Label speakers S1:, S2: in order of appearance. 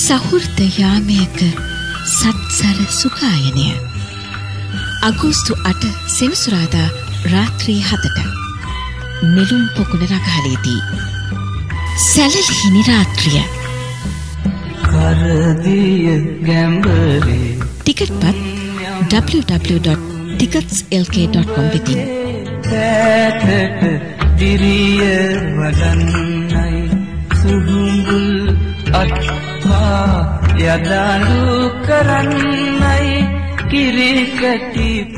S1: සහෘද යාමයක සත්සර සුගායනය අගෝස්තු 8 සෙනසුරාදා රාත්‍රී 7ට නිලුම් පොකුණ රගහලේදී සැලලිහිණි රාත්‍රිය
S2: කරදිය ගැඹරේ
S1: ටිකට්පත් www.ticketslk.com වෙතින්
S2: තැටට දිරිය වඩන්නයි සුහුඹුල් අත්පා යදාලු කරන්නයි කිරි කැටි